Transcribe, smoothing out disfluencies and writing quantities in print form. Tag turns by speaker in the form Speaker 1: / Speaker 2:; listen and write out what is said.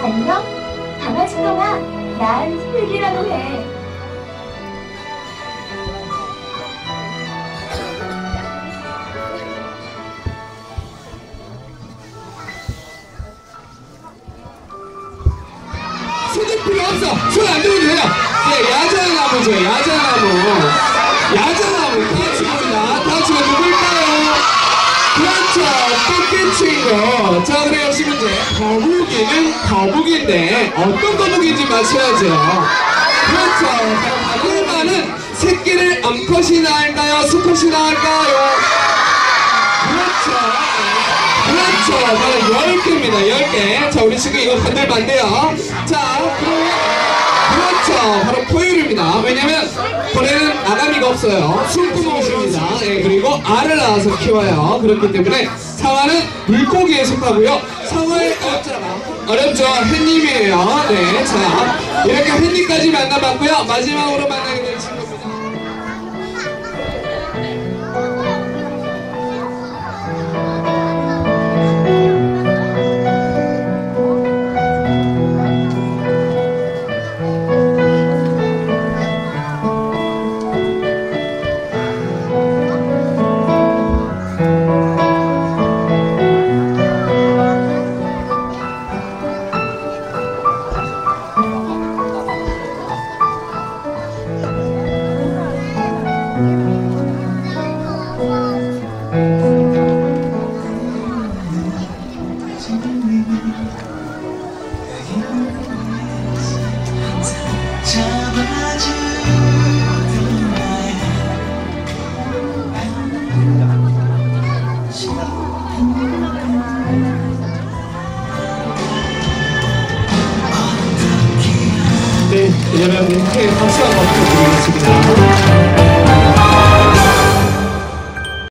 Speaker 1: 안녕? 강아지더라. 난 슬기라고 해.
Speaker 2: 손질 필요 없어. 손 안 들어도 돼요. 네, 야자나무죠. 야자나무. 야자나무. 다 친구입니다. 다 친구 누굴까요? 그렇죠. 토끼친구. 자, 그래 역시 문제. 거북이는 거북인데 어떤 거북인지 맞춰야죠. 그렇죠. 바늘만은 새끼를 암컷이나 할까요? 수컷이나 할까요? 그렇죠. 그렇죠. 바로 10개입니다. 10개. 자, 우리 지금 이거 건들면 안 돼요. 자, 그렇죠. 바로 포유류입니다. 왜냐면 고래는 아가미가 없어요. 숨구멍입니다. 예, 그리고 알을 낳아서 키워요. 그렇기 때문에 상어는 물고기에 속하고요. 상어의 어렵죠. 햇님이에요. 네, 자, 이렇게 햇님까지 만나봤고요. 마지막으로 만나게 될 친구입니다. 네, 여러분, 박수 한번